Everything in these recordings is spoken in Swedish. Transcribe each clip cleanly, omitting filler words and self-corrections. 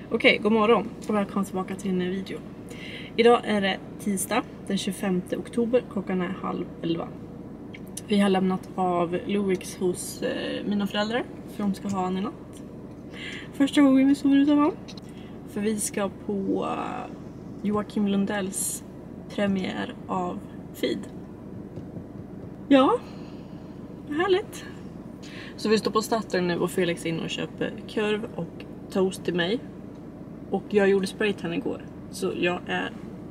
Okej, god morgon och välkommen tillbaka till en ny video. Idag är det tisdag den 25 oktober, klockan är 10:30. Vi har lämnat av Louis hos mina föräldrar för de ska ha han i natt. Första gången vi sover utan honom. För vi ska på Joakim Lundells premiär av Feed. Ja, härligt. Så vi står på Statoil nu och Felix in och köper korv och toast till mig. Och jag gjorde spraytan igår. Så jag är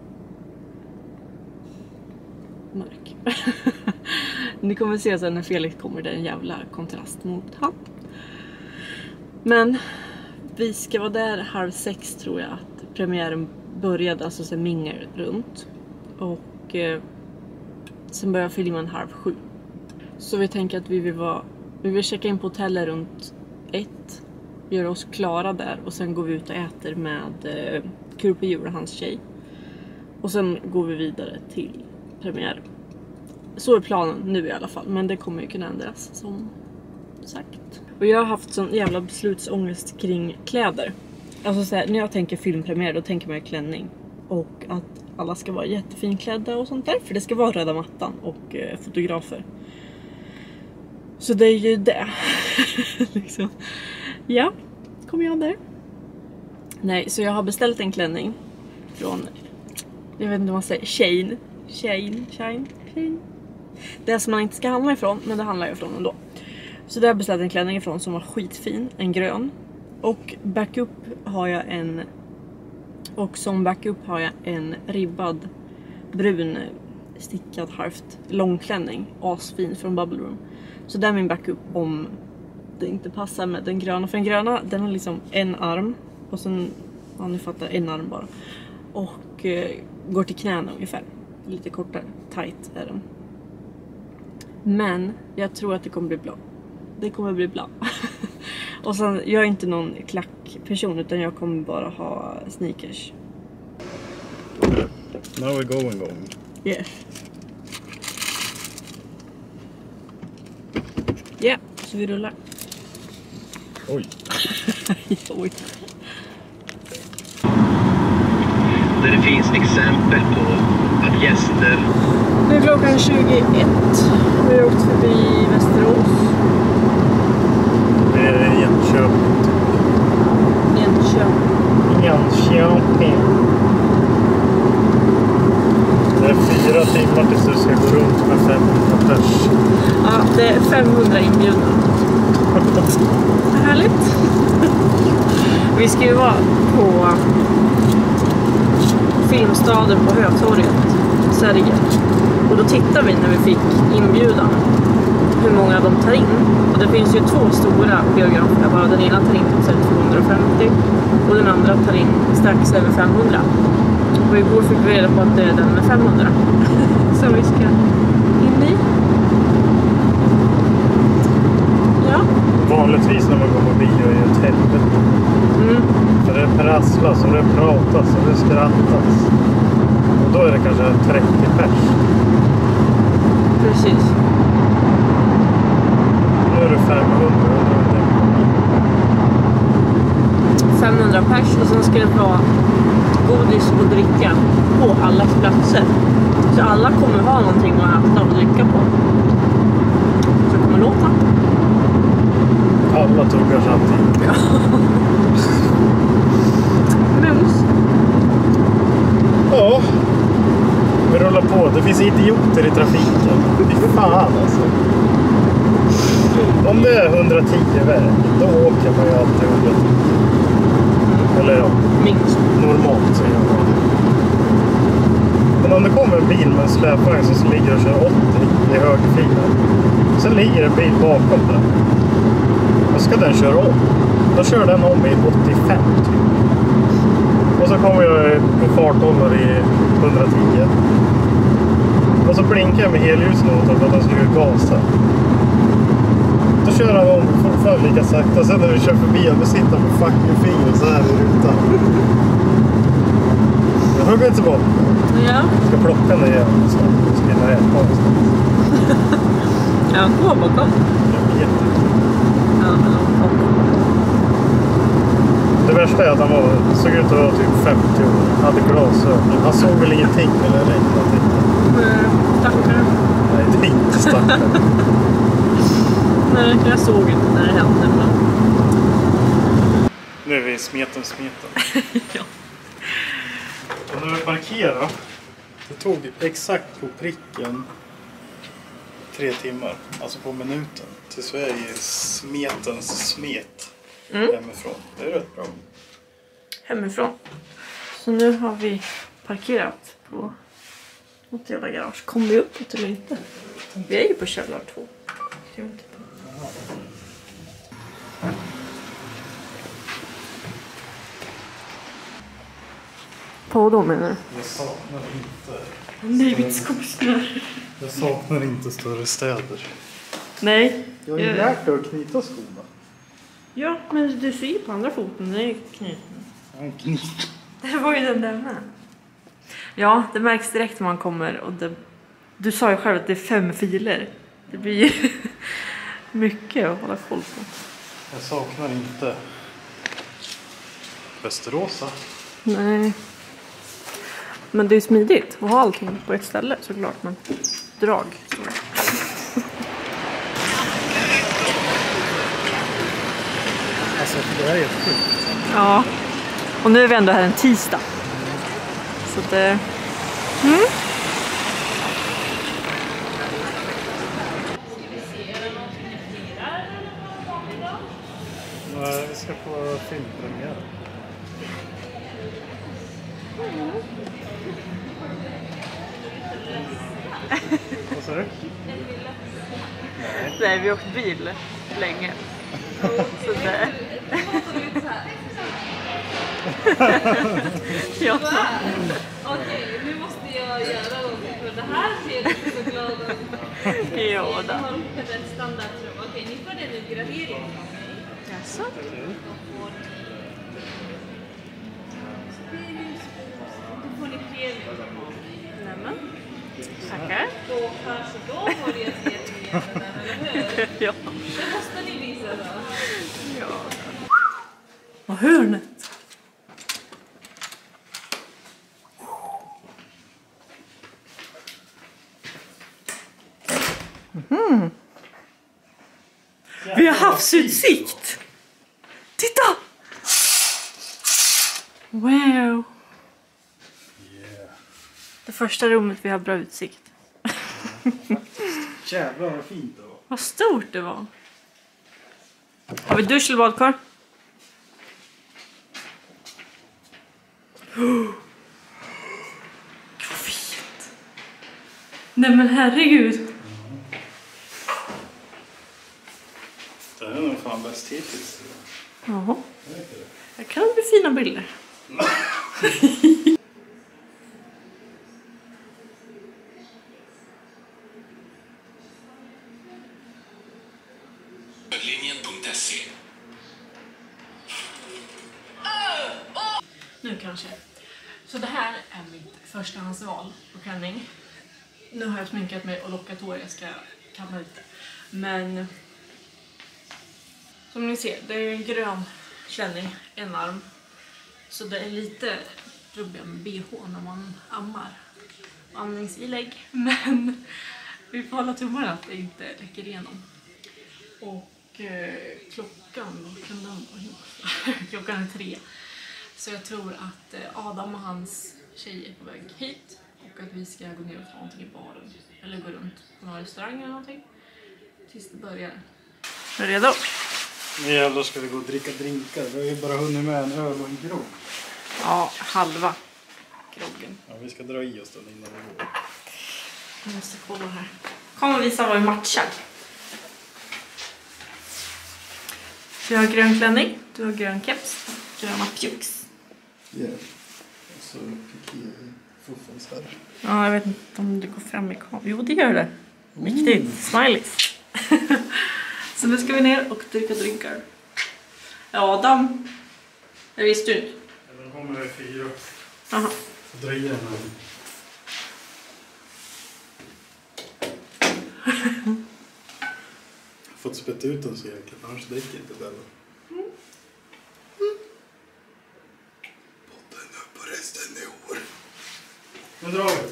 mörk. Ni kommer se sen när Felix kommer, det är en jävla kontrast mot han. Men vi ska vara där 5:30 tror jag att premiären började, alltså sen mingel runt. Och sen börjar filmen 6:30. Så vi tänker att vi vill checka in på hotellet runt 1. Göra oss klara där och sen går vi ut och äter med Kurpejur och hans tjej. Och sen går vi vidare till premiär. Så är planen nu i alla fall, men det kommer ju kunna ändras som sagt. Och jag har haft sån jävla beslutsångest kring kläder. Alltså så här, när jag tänker filmpremiär då tänker man klänning. Och att alla ska vara jättefinklädda och sånt där. För det ska vara röda mattan och fotografer. Så det är ju det. Liksom. Ja, kommer jag där? Nej, så jag har beställt en klänning från, jag vet inte vad man säger, Shane. Det som man inte ska handla ifrån, men det handlar jag ifrån ändå. Så där har jag beställt en klänning ifrån som var skitfin, en grön. Och backup har jag en ribbad brun stickad halvt långklänning, asfin från Bubble Room. Så där är min backup om det inte passar med den gröna. För den gröna, den har liksom en arm. Och sen, ja ni fattar, en arm bara. Och går till knäna ungefär. Lite kortare, tight är den. Men jag tror att det kommer bli bra. Det kommer bli bra. Och sen, jag är inte någon klackperson utan jag kommer bara ha sneakers. Now we're going. Yes. Ja, yeah, så vi rullar. Oj. Oj. Där det finns exempel på att gäster... Nu är klockan 21. Vi har åkt förbi Västerås. Det är Jönköping. Det är 4 timmar tills du ska gå runt med 500 pers. Ja, det är 500 inbjudna. Härligt. Vi ska ju vara på Filmstaden på Hötorget, Sverige. Och då tittar vi när vi fick inbjudan hur många de tar in. Och det finns ju 2 stora biografer. Bara den ena tar in 250 och den andra tar in strax över 500. Och igår fick vi reda på att det är den med 500 som vi ska in i. Ja. Vanligtvis när man går på bio är ett helvete. För det prasslas och det pratas och det skrattas. Och då är det kanske 30 pers. Precis. Nu är det 500 pers och sen ska det vara godis och dricka på alla platser. Så alla kommer ha någonting att äta och dricka på. Så det kommer låta. Alla tuggar samtidigt. Ja. Mums. Ja. Vi rullar på. Det finns idioter i trafiken. Fy fan alltså. Om det är 110 väg, då åker man ju alltid 110. Eller ja, minst. Normalt så gör man det. Men om det kommer en bil med en släpvagn som ligger och kör 80 i högerfilen. Sen ligger en bil bakom den. Då ska den köra om. Då kör den om i 85 typ. Och så kommer jag på farthållare i 110. Och så blinkar jag med helljusnoten för att den ska gasa. Då kör han om fortfarande lika sakta. Sen när vi kör förbi och då sitter han med fucking fingret så här i rutan. Jag hugger inte bort. Ja. Jag ska plocka den igen. Så ska jag äta någonstans. Ja, gå bakom. Jag vet inte. Ja, men bakom. Det värsta är att han såg ut att vara typ 50 år. Hade glasögon. Han såg väl ingenting eller någonting. Stackare. Nej, det är inte stackare. Nej, jag såg inte när det hände. Men... Nu är vi i smeten. ja. Och när vi parkerade. Det tog exakt på pricken 3 timmar. Alltså på minuten. Tills vi är i smetens smet. Hemifrån. Det är rätt bra. Hemifrån. Så nu har vi parkerat på något jävla garage. Kommer vi uppåt eller inte? Vi är ju på källar 2. På då menar du? Jag saknar inte. Nej, mitt skogsnär. Jag saknar inte större städer. Nej. Jag har ju lärt dig att knyta skorna. Ja, men du ser på andra foten. Det är knuten. Det var ju den där med. Ja, det märks direkt när man kommer. Och du sa ju själv att det är 5 filer. Det blir ju mycket att hålla koll på. Jag saknar inte Västeråsa. Nej. Men det är ju smidigt att ha allting på ett ställe såklart. Men drag. Alltså det här är helt sjukt. Ja. Och nu är vi ändå här en tisdag. Så det... Nej, vi ska på filmpremiär. Vad sa du? Nej, vi har åkt bil länge. Så det... ja. Okej, nu måste jag göra någonting för det här ser inte så glad ut. Ja, Jag har ett standardrum. Okej, ni får den en gradering. Jaså? Då får ni premium. Nämen. Tackar. Då kanske då får jag se nyheten, eller hur? Ja. Det måste ni visa då. Ja. Och hörnet. Vi har havsutsikt. Titta! Wow. Det första rummet vi har bra utsikt. Jävlar vad fint det var. Vad stort det var. Har vi dusch eller badkar? Vad fint. Nej men herregud. Det är nog fan bäst hittills. Jaha. Här kan det bli fina bilder. Nu kanske. Så det här är mitt förstahandsval på klänning. Nu har jag sminkat mig och lockat hår. Jag ska kamma ut det. Men som ni ser, det är en grön klänning, en arm. Så det är lite problem med BH när man ammar. Amningsilägg. Men vi får hålla tummarna att det inte läcker igenom. Och klockan, kan den vara? Klockan är 3. Så jag tror att Adam och hans tjej är på väg hit. Och att vi ska gå ner och ta någonting i baren. Eller gå runt på någon restaurang eller någonting. Tills det börjar. Är du redo? Nu jävlar ska vi gå och dricka drinkar. Vi har ju bara hunnit med en öl och en grogg. Ja, halva groggen. Ja, vi ska dra i oss den innan vi går. Jag måste kolla här. Kom och visa vad vi matchar. Jag har grön klänning, du har grön keps, gröna pjux. Ja, och så fuffens här. Ja, jag vet inte om det går fram i kameran. Jo, det gör det. Viktigt. Smileys. Så nu ska vi ner och dricka drinkar. Ja, Adam. Jag visste du. Den kommer med 4. Jaha. Så dra i den här. Fått spett ut den så jäkligt, annars dricker inte Bella. snor. Nu drar vi.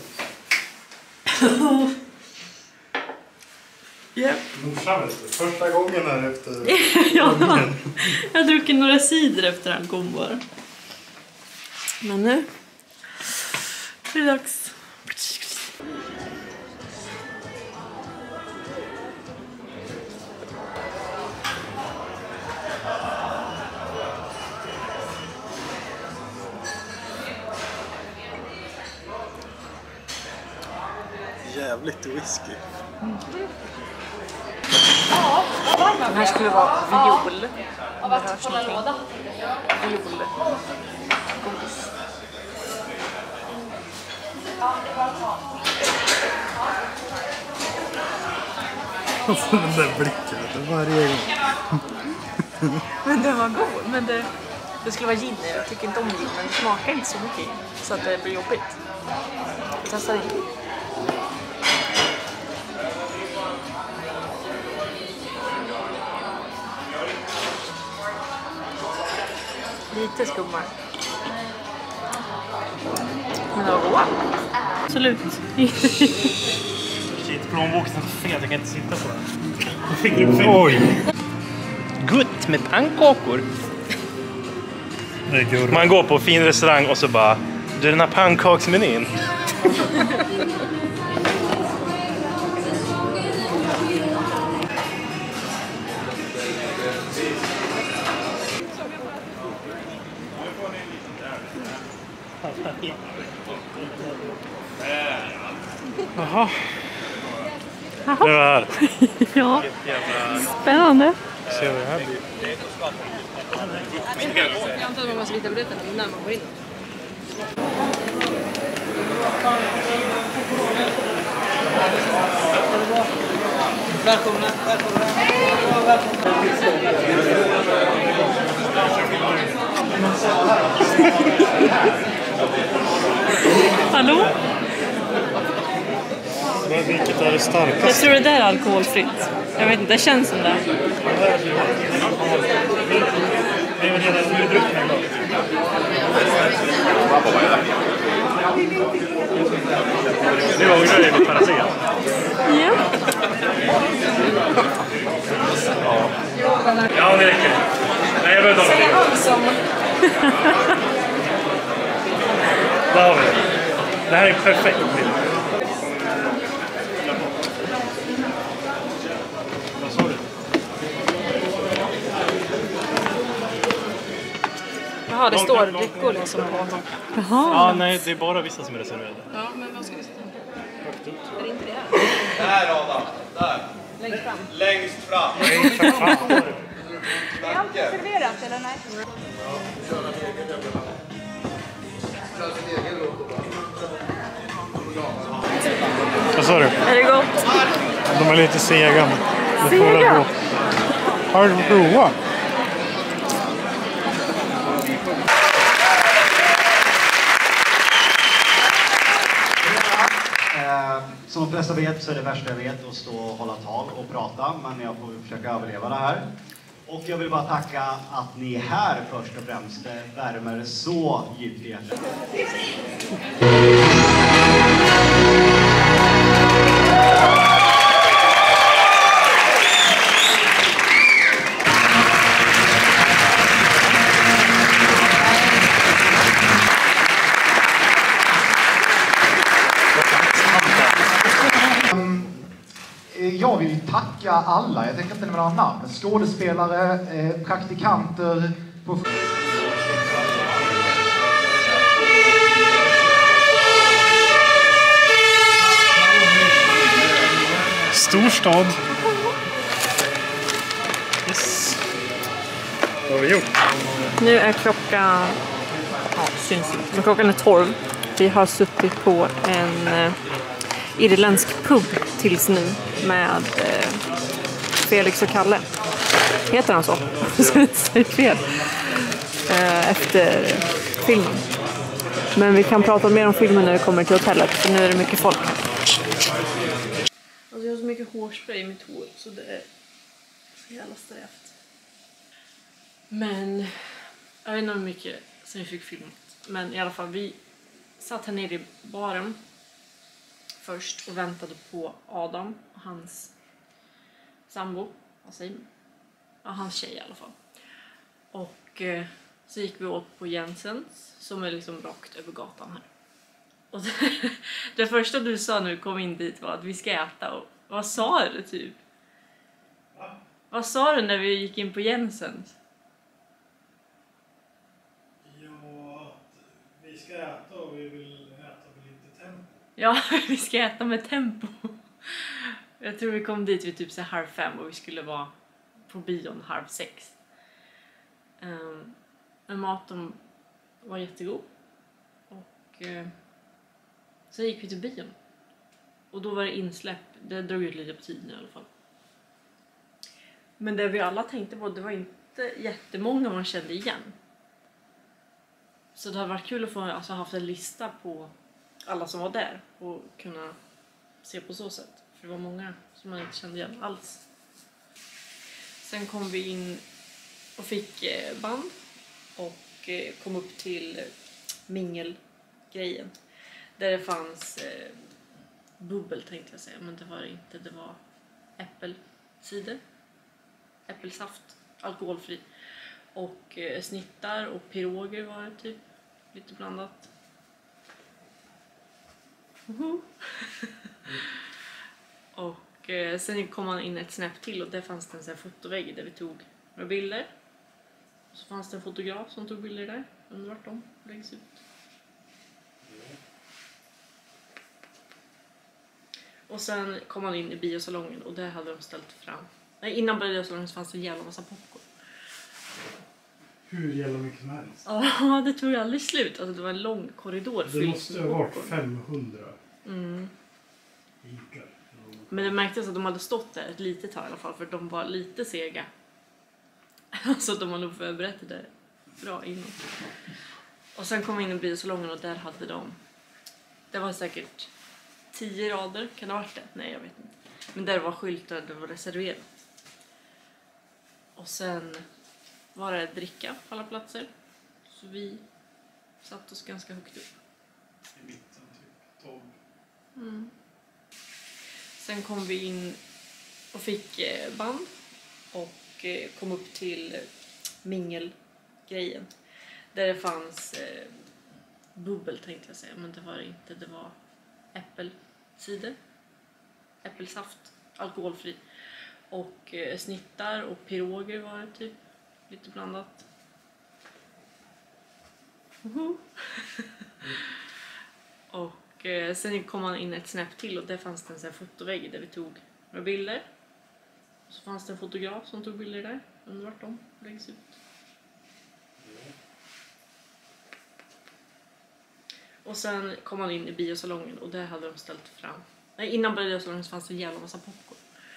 Yep. Morsan vet du. Första gången här efter... Ja, jag har druckit några cider efter han kom bara. Men nu är det dags. Jävligt whisky. Den här skulle vara viol. Av att hålla låda. Viol. Alltså den där blicken varje gång. Men den var god. Men det skulle vara gin. Jag tycker inte om gin, men det smakar inte så mycket. Så att det blir jobbigt. Testa in. Lite skummar. Men det var goda. Absolut. Shit, plånboken är fet. Jag kan inte sitta på den. Oj! Gott med pannkakor. Det är gurra. Man går på fin restaurang och så bara, du, den här pannkaksmenyn. Jaha. Det var här. Ja, spännande. Se vad det här blir. Jag antar att man måste lita på biljetten innan man går in. Välkomna. Hallå? Vilket är det starkaste? Jag tror det där är alkoholfritt. Jag vet inte, det känns som det. Det är väl redan druckna idag. Det var grejer med paracetamol. Ja. Ja, det räcker. Nej, jag behöver inte ha Där har vi det. Det här är perfekt bild. Vad sa du? Jaha, det står dryckor liksom på. Jaha. Ja, nej, det är bara vissa som är reserverade. Ja, men vad ska vi sätta? Högt upp. Är det inte det här? Där Adam, där. Längst fram. Längst fram. Nej, för fan. Är allt serverat eller nej? Vad sa du? Är det gott? De är lite sega. Sega? Har du provat? Som de flesta vet så är det värsta jag vet att stå och hålla tal och prata, men jag får försöka överleva det här. Och jag vill bara tacka att ni är här först och främst. Det värmer så djupt i hjärtat. Jag vill tacka alla, jag tänker inte nämna några namn, skådespelare, praktikanter på... Storstad. Yes. Vad har vi gjort? Nu är klockan... Ja, syns inte. Men klockan är 12. Vi har suttit på en irländsk pub tills nu med Felix och Kalle. Heter han så? Säg fel. Efter filmen. Men vi kan prata mer om filmen när vi kommer till hotellet. För nu är det mycket folk. Alltså jag har så mycket hårspray i mitt hår. Så det är så jävla strävt. Men jag vet inte hur mycket sen vi fick filmat. Men i alla fall, vi satt här nere i baren först och väntade på Adam och hans sambo. Vad säger man? Ja, hans tjej i alla fall. Och så gick vi åt på Jensens som är liksom rakt över gatan här. Och det första du sa när du kom in dit var att vi ska äta. Och vad sa du typ? Va? Vad sa du när vi gick in på Jensens? Ja, att vi ska äta och vi vill äta med lite tempo. Ja, vi ska äta med tempo. Jag tror vi kom dit vid typ så 4:30 och vi skulle vara på bion 5:30. Men maten var jättegod. Och så gick vi till bion. Och då var det insläpp. Det drog ut lite på tiden i alla fall. Men det vi alla tänkte på, det var inte jättemånga man kände igen. Så det hade varit kul att få haft en lista på alla som var där och kunna se på så sätt. För det var många som man inte kände igen alls. Sen kom vi in och fick band och kom upp till mingelgrejen. Där det fanns bubbel tänkte jag säga, men det var det inte. Det var äppelcider, äppelsaft, alkoholfri. Och snittar och piroger var det typ, lite blandat. Och sen kom man in ett snäpp till och där fanns det en sån här fotovägg där vi tog några bilder. Och så fanns det en fotograf som tog bilder där. Undrar vart de läggs ut. Och sen kom man in i biosalongen och där hade de ställt fram. Nej, innan biosalongen fanns det en jävla massa popcorn. Hur jävla mycket som helst. Ja, det tog ju aldrig slut. Alltså det var en lång korridor. Det måste ha varit 500 Mm. inkar. Men det märktes att de hade stått där ett litet tag i alla fall. För de var lite sega. Så de har nog förberett det bra innan. Och sen kom vi in i biosalongen och där hade de... Det var säkert 10 rader. Kan det ha varit det? Nej, jag vet inte. Men där var skyltar, det var reserverat. Och sen var det dricka på alla platser. Så vi satt oss ganska högt upp. I mitten typ, 12. Mm. Sen kom vi in och fick band och kom upp till mingelgrejen. Där det fanns bubbel tänkte jag säga, men det var det inte. Det var äppelcider, äppelsaft, alkoholfri. Och snittar och piroger var det typ, lite blandat. Och sen kom man in ett snäpp till och där fanns det en sån här fotovägg där vi tog några bilder. Och så fanns det en fotograf som tog bilder där. Undrar vart de läggs ut. Och sen kom man in i biosalongen och där hade de ställt fram. Nej, innan biosalongen fanns det en jävla massa popcorn.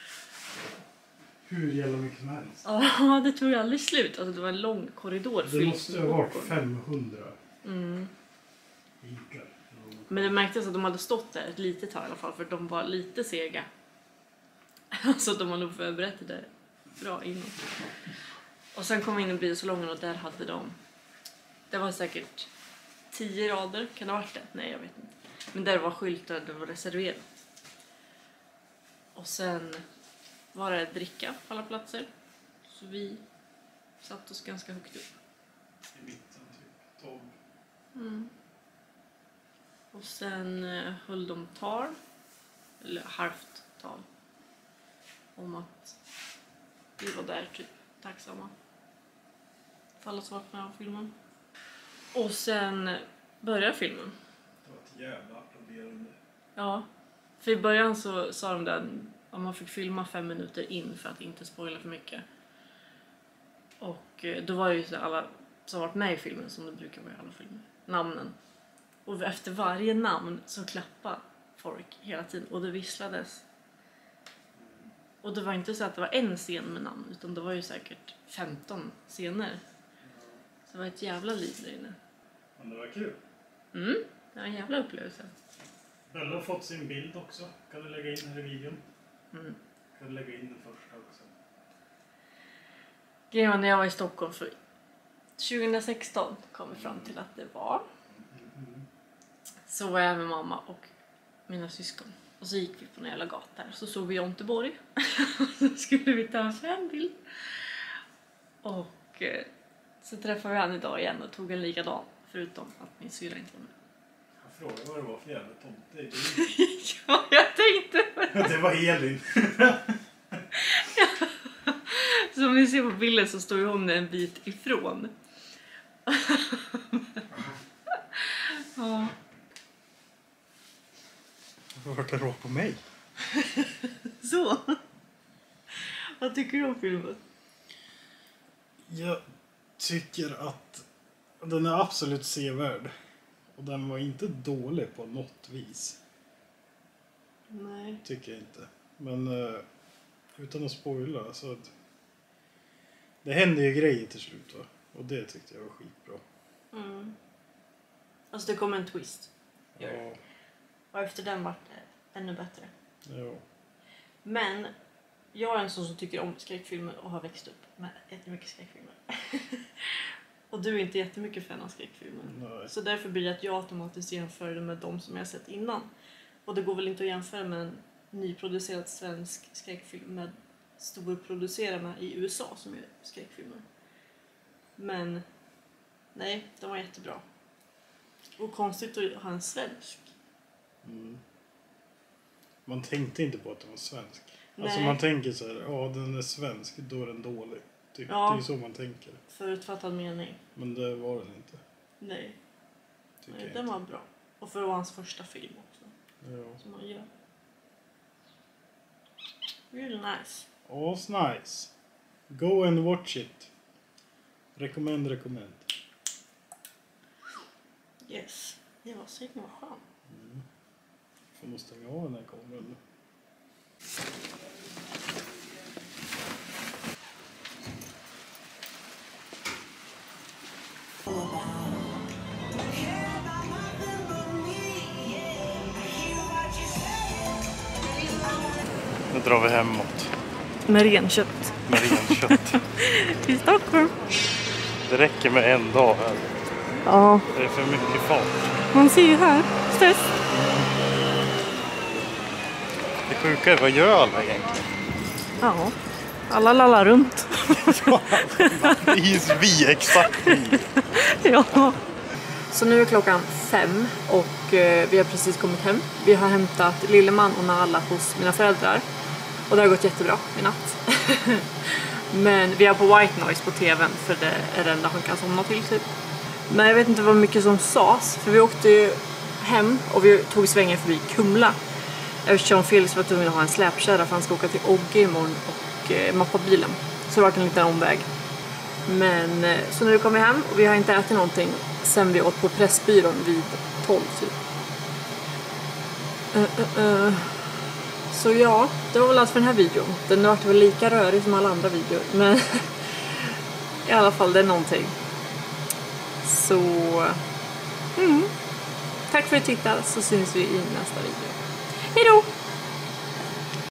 Hur jävla mycket som helst. Ja, det tog ju aldrig slut. Alltså det var en lång korridor. Det måste ha varit 500 Mm. inkar. Men det märktes att de hade stått där ett litet tag i alla fall. För de var lite sega. Så de har nog förberett det bra innan. Och sen kom vi in i biosalongen och där hade de... Det var säkert 10 rader. Kan det ha varit det? Nej, jag vet inte. Men där var skyltar, det var reserverat. Och sen var det dricka på alla platser. Så vi satt oss ganska högt upp. I mitten typ, 12. Mm. Och sen höll de tal, eller halvt tal, om att vi var där typ tacksamma för alla som varit med av filmen. Och sen började filmen. Det var ett jävla applåderande. Ja, för i början så sa de där att man fick filma 5 minuter in för att inte spoila för mycket. Och då var det ju så alla som varit med i filmen, som det brukar vara i alla filmer, namnen. Och efter varje namn så klappade folk hela tiden och det visslades. Och det var inte så att det var en scen med namn, utan det var ju säkert 15 scener. Så det var ett jävla liv där inne. Men det var kul. Mm, det var en jävla upplevelse. Bella har fått sin bild också. Kan du lägga in här i videon? Mm. Kan du lägga in den första också? Grejen var när jag var i Stockholm för 2016 kom vi fram till att det var. Så var jag med mamma och mina syskon. Och så gick vi på en jävla gata där. Så såg vi Jonteborg. Så skulle vi ta en fembild. Och så träffade vi han idag igen och tog en likadan. Förutom att min syra inte var med. Jag frågade vad det var för jävla tomte. Ja, jag tänkte. Det var Elin. Som ni ser på bilden så står ju hon en bit ifrån. Ja. Vart är det på mig? Så. Vad tycker du om filmen? Jag tycker att den är absolut sevärd. Och den var inte dålig på något vis. Nej. Tycker jag inte. Men utan att spoila så att det hände ju grejer till slut, va? Och det tyckte jag var skitbra. Mm. Alltså det kom en twist. Ja. Och efter den var det ännu bättre. Ja. Men jag är en sån som tycker om skräckfilmer och har växt upp med jättemycket skräckfilmer. Och du är inte jättemycket fan av skräckfilmer. Nej. Så därför blir det att jag automatiskt jämför det med de som jag sett innan. Och det går väl inte att jämföra med en nyproducerad svensk skräckfilm med storproducerarna i USA som gör skräckfilmer. Men nej, de var jättebra. Och konstigt att ha en svensk. Mm. Man tänkte inte på att den var svensk. Nej. Alltså man tänker så här, ja den är svensk, då är den dålig. Typ. Ja. Det är så man tänker. Förutfattad mening. Men det var den inte. Nej, Tycker nej jag den inte. var bra. Och för att vara hans första film också. Ja. Som han gör. Really nice. All's nice. Go and watch it. Recommend. Yes. Det var så himla skönt. Får nog stänga av den här kameran nu. Nu drar vi hemåt Med renkött. med renkött. I Stockholm. Det räcker med en dag här. Ja, Det är för mycket fart. man ser ju här. Stress. Det sjuka är, vad gör alla egentligen? Ja, alla lallar runt. Det är vi exakt. Ja. Så nu är klockan 5 och vi har precis kommit hem. Vi har hämtat Lilleman och Nala hos mina föräldrar. Och det har gått jättebra i natt. Men vi är på White Noise på tvn för det är det enda han kan somna till typ. Men jag vet inte vad mycket som sades. För vi åkte ju hem och vi tog svängen förbi Kumla. Eftersom Felix var tvungen att ha en släpkärra för han ska åka till Ogge imorgon och mappa bilen. Så det var en liten omväg. Men så nu kommer vi hem och vi har inte ätit någonting sen vi åt på Pressbyrån vid 12 typ. Så ja, det var väl allt för den här videon. Den har varit väl lika rörig som alla andra videor. Men i alla fall det är någonting. Så tack för att du tittade så syns vi i nästa video.